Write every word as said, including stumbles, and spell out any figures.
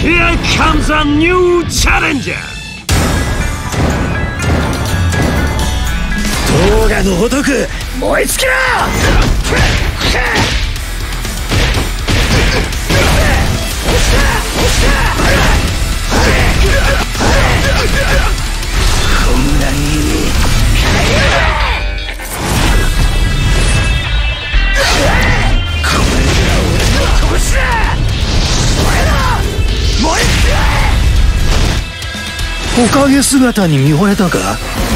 Here comes a new challenger! 動画のごとく燃え尽きろ！こんなにこれが俺の拳だ！燃えろ！燃え尽きろ！おかげ姿に見惚れたか？